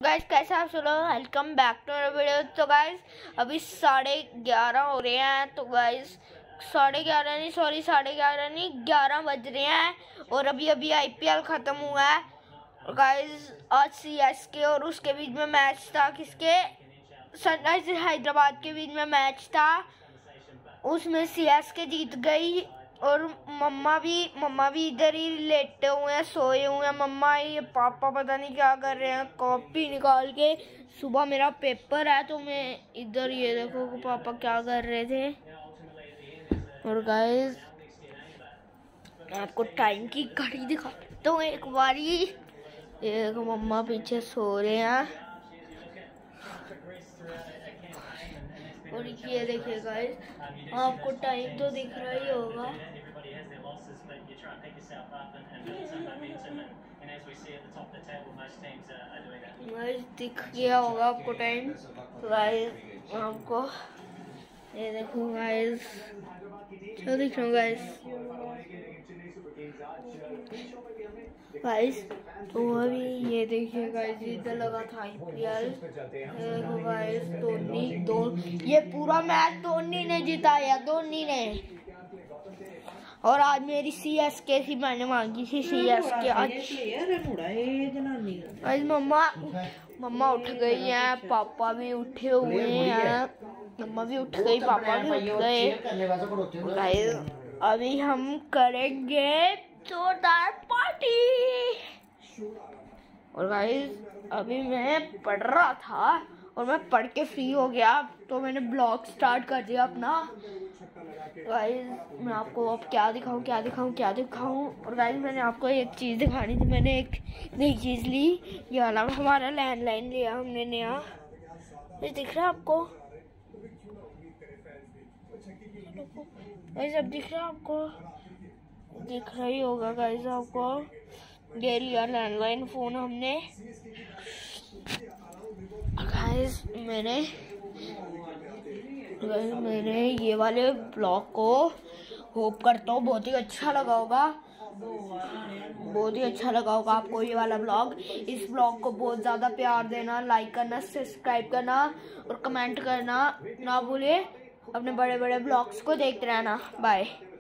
Guys कैसे आप सब लोग, welcome back to our video. तो गाइस अभी 11:30 हो रहे हैं। तो गाइस 11:30 बज रहे हैं और अभी आईपीएल खत्म हुआ है। और गाइस आज सीएसके और उसके बीच में मैच था, किसके, सनराइजर्स हैदराबाद के बीच में मैच था। उसमें सीएसके जीत गई और मम्मा भी इधर ही लेटे हुए हैं, सोए हुए हैं। मम्मा ये पापा पता नहीं क्या कर रहे हैं, कॉपी निकाल के। सुबह मेरा पेपर है तो मैं इधर, ये देखो पापा क्या कर रहे थे। और गाइस आपको टाइम की घड़ी दिखाता हूँ एक बारी। ये देखो मम्मा पीछे सो रहे हैं और ये देखिए गाइस, आपको टाइम तो दिख रहा ही होगा। गाइस दिख गया होगा आपको टाइम। गाइस आपको ये देखो गाइस, क्या दिख रहा गाइस। तो अभी ये देखिए गाइस, इधर लगा था आईपीएल। देखो गाइस ये पूरा मैच धोनी ने जिताया, धोनी ने। और आज मेरी सीएसके थी, मैंने मांगी थी सीएसके आज। मम्मा उठ गई हैं, पापा भी उठे हुए हैं। मम्मा भी उठ गई, पापा भी उठ गए। अभी हम करेंगे जोरदार पार्टी। और गाइस अभी मैं पढ़ रहा था और मैं पढ़ के फ्री हो गया तो मैंने ब्लॉग स्टार्ट कर दिया अपना। गाइस मैं आपको अब क्या दिखाऊं। और गाइस मैंने आपको एक चीज़ दिखानी थी, मैंने एक नई चीज़ ली। ये वाला हमारा लैंडलाइन लिया हमने नया। ये दिख रहा है आपको गाइस? अब दिख रहा है आपको? दिख रहा ही होगा गाइस आपको। ये लिया लैंडलाइन फ़ोन हमने। गाइस मैंने ये वाले ब्लॉग को होप करता हूँ बहुत ही अच्छा लगा होगा। आपको ये वाला ब्लॉग। इस ब्लॉग को बहुत ज़्यादा प्यार देना, लाइक करना, सब्सक्राइब करना और कमेंट करना ना भूलिए। अपने बड़े बड़े ब्लॉग्स को देखते रहना। बाय।